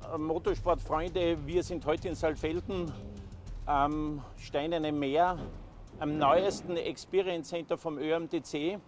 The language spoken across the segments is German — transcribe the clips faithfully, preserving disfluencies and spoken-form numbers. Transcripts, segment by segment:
Motorsportfreunde, wir sind heute in Saalfelden am Steinernen Meer, am neuesten Experience Center vom Ö M T C.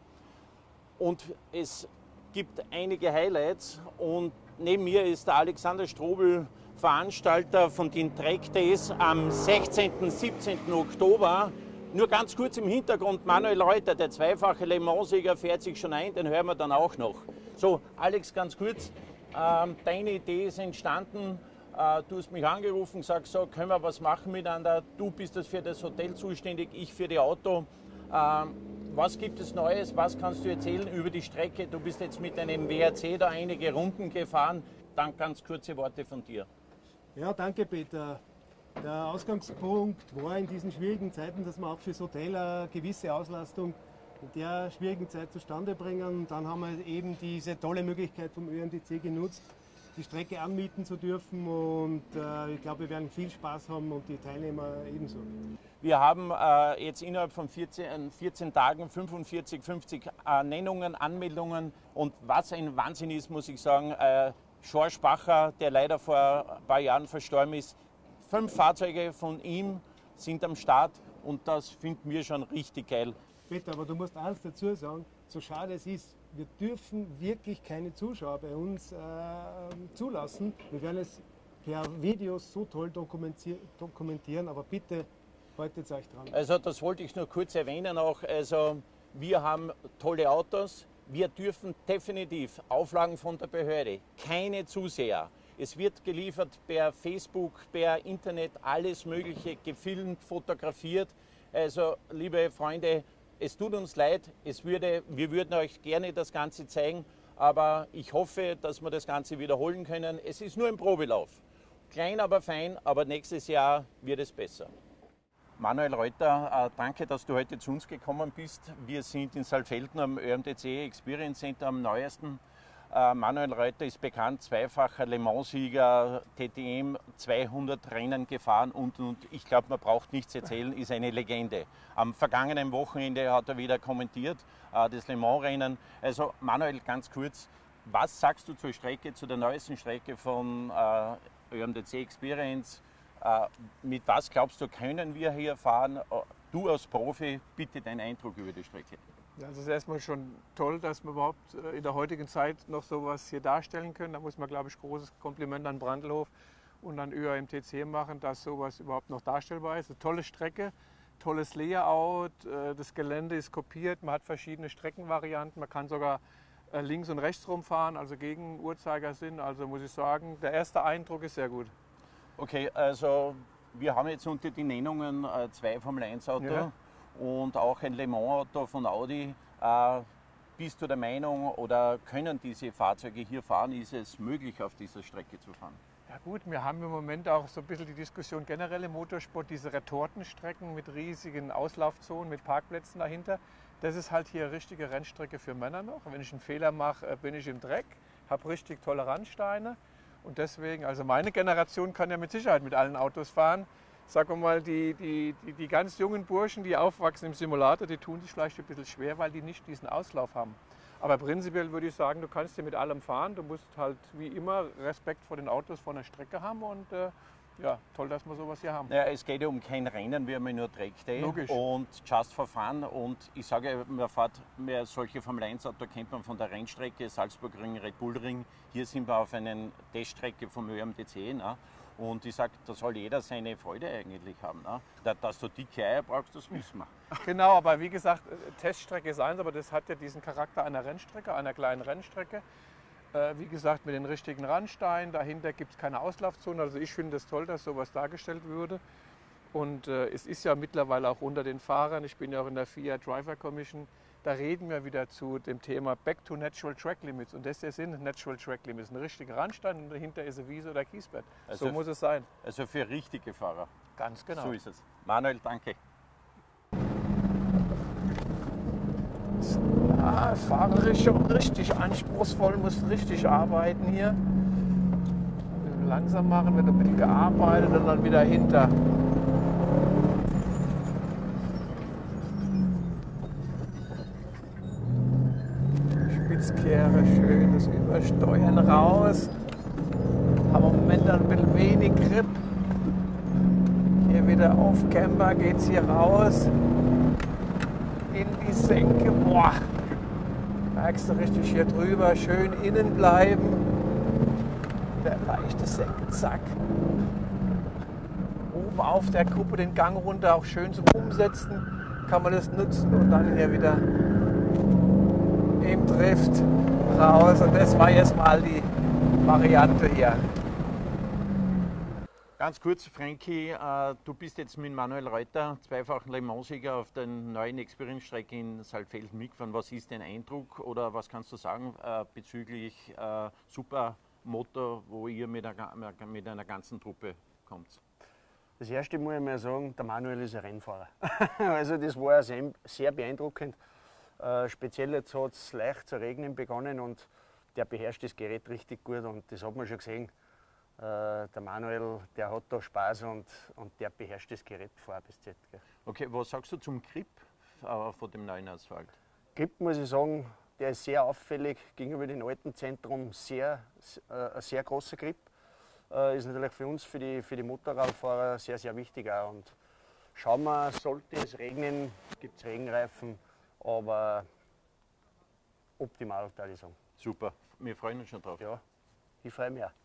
Und es gibt einige Highlights. Und neben mir ist der Alexander Strobel, Veranstalter von den Track Days am sechzehnten und siebzehnten Oktober. Nur ganz kurz im Hintergrund, Manuel Reuter, der zweifache Le Mans-Sieger, fährt sich schon ein, den hören wir dann auch noch. So, Alex, ganz kurz, ähm, deine Idee ist entstanden, äh, du hast mich angerufen, sagst so, können wir was machen miteinander, du bist das für das Hotel zuständig, ich für die Auto. Ähm, was gibt es Neues, was kannst du erzählen über die Strecke? Du bist jetzt mit einem W R C da einige Runden gefahren, dann ganz kurze Worte von dir. Ja, danke Peter. Der Ausgangspunkt war in diesen schwierigen Zeiten, dass wir auch fürs Hotel eine gewisse Auslastung in der schwierigen Zeit zustande bringen. Und dann haben wir eben diese tolle Möglichkeit vom Ö M T C genutzt, die Strecke anmieten zu dürfen. Und äh, ich glaube, wir werden viel Spaß haben und die Teilnehmer ebenso. Wir haben äh, jetzt innerhalb von vierzehn, vierzehn Tagen fünfundvierzig, fünfzig äh, Nennungen, Anmeldungen. Und was ein Wahnsinn ist, muss ich sagen, äh, George Bacher, der leider vor ein paar Jahren verstorben ist, fünf Fahrzeuge von ihm sind am Start und das finden wir schon richtig geil. Peter, aber du musst eins dazu sagen, so schade es ist, wir dürfen wirklich keine Zuschauer bei uns äh, zulassen. Wir werden es per Videos so toll dokumentieren, aber bitte haltet euch dran. Also das wollte ich nur kurz erwähnen auch. Also wir haben tolle Autos, wir dürfen definitiv Auflagen von der Behörde, keine Zuseher. Es wird geliefert per Facebook, per Internet, alles Mögliche, gefilmt, fotografiert. Also, liebe Freunde, es tut uns leid, es würde, wir würden euch gerne das Ganze zeigen, aber ich hoffe, dass wir das Ganze wiederholen können. Es ist nur ein Probelauf. Klein, aber fein, aber nächstes Jahr wird es besser. Manuel Reuter, danke, dass du heute zu uns gekommen bist. Wir sind in Saalfelden am Ö M T C Experience Center am neuesten. Manuel Reuter ist bekannt, zweifacher Le Mans-Sieger, T T M, zweihundert Rennen gefahren und, und ich glaube, man braucht nichts erzählen, ist eine Legende. Am vergangenen Wochenende hat er wieder kommentiert, äh, das Le Mans-Rennen. Also Manuel, ganz kurz, was sagst du zur Strecke, zu der neuesten Strecke von äh, Ö M T C Experience? Äh, mit was glaubst du, können wir hier fahren? Du als Profi, bitte deinen Eindruck über die Strecke. Also es ist erstmal schon toll, dass wir überhaupt in der heutigen Zeit noch sowas hier darstellen können. Da muss man, glaube ich, großes Kompliment an Brandlhof und an Ö M T C machen, dass sowas überhaupt noch darstellbar ist. Eine tolle Strecke, tolles Layout, das Gelände ist kopiert, man hat verschiedene Streckenvarianten, man kann sogar links und rechts rumfahren, also gegen Uhrzeigersinn. Also muss ich sagen, der erste Eindruck ist sehr gut. Okay, also wir haben jetzt unter die Nennungen äh, zwei Formel eins Auto. Ja. Und auch ein Le Mans-Auto von Audi. Äh, bist du der Meinung oder können diese Fahrzeuge hier fahren? Ist es möglich, auf dieser Strecke zu fahren? Ja gut, wir haben im Moment auch so ein bisschen die Diskussion generell im Motorsport, diese Retortenstrecken mit riesigen Auslaufzonen, mit Parkplätzen dahinter. Das ist halt hier eine richtige Rennstrecke für Männer noch. Wenn ich einen Fehler mache, bin ich im Dreck, habe richtig tolle Randsteine. Und deswegen, also meine Generation kann ja mit Sicherheit mit allen Autos fahren. Sagen wir mal, die, die, die, die ganz jungen Burschen, die aufwachsen im Simulator, die tun sich vielleicht ein bisschen schwer, weil die nicht diesen Auslauf haben. Aber prinzipiell würde ich sagen, du kannst hier mit allem fahren. Du musst halt wie immer Respekt vor den Autos von der Strecke haben und äh, ja, toll, dass wir sowas hier haben. Ja, es geht ja um kein Rennen, wir haben ja nur Track Day. Logisch. Und Just for Fun. Und ich sage, man fährt mehr solche Formel eins Auto kennt man von der Rennstrecke, Salzburgring, Red Bull Ring. Hier sind wir auf einer Teststrecke vom Ö M T C. Ne? Und ich sage, da soll jeder seine Freude eigentlich haben. Ne? Dass du dicke Eier brauchst, das wissen wir. Genau, aber wie gesagt, Teststrecke ist eins, aber das hat ja diesen Charakter einer Rennstrecke, einer kleinen Rennstrecke. Äh, wie gesagt, mit den richtigen Randsteinen, dahinter gibt es keine Auslaufzone. Also ich finde es das toll, dass sowas dargestellt würde. Und äh, es ist ja mittlerweile auch unter den Fahrern, ich bin ja auch in der F I A Driver Commission, da reden wir wieder zu dem Thema Back to Natural Track Limits. Und das sind Natural Track Limits. Ein richtiger Randstein und dahinter ist eine Wiese oder Kiesbett. Also so muss es sein. Also für richtige Fahrer. Ganz genau. So ist es. Manuel, danke. Ja, Fahrer ist schon richtig anspruchsvoll, muss richtig arbeiten hier. Langsam machen, wird ein bisschen gearbeitet und dann wieder hinter. Spitzkehre, schönes Übersteuern raus. Aber im Moment ein bisschen wenig Grip. Hier wieder auf Camber geht es hier raus. In die Senke. Boah. Merkst du richtig hier drüber. Schön innen bleiben. Der leichte Senkensack. Oben auf der Kuppe den Gang runter auch schön zum Umsetzen. Kann man das nutzen und dann hier wieder im Drift raus. Und das war jetzt mal die Variante hier. Ganz kurz, Frankie, äh, du bist jetzt mit Manuel Reuter, zweifachen Le Mans-Sieger, auf der neuen Experience-Strecke in Saalfelden mitgefahren. Was ist dein Eindruck oder was kannst du sagen äh, bezüglich äh, Supermoto, wo ihr mit einer, mit einer ganzen Truppe kommt? Das erste muss ich mal sagen, der Manuel ist ein Rennfahrer. Also das war sehr, sehr beeindruckend. Äh, speziell jetzt hat es leicht zu regnen begonnen und der beherrscht das Gerät richtig gut und das hat man schon gesehen. Äh, der Manuel, der hat da Spaß und, und der beherrscht das Gerät von A bis Z. Gell. Okay, was sagst du zum Grip äh, von dem neuen Asphalt? Grip muss ich sagen, der ist sehr auffällig gegenüber dem alten Zentrum, sehr, äh, ein sehr großer Grip. Äh, ist natürlich für uns, für die, für die Motorradfahrer sehr, sehr wichtig auch. Und schauen wir, sollte es regnen, gibt es Regenreifen, aber optimal, würde ich sagen. Super, wir freuen uns schon drauf. Ja, ich freue mich auch.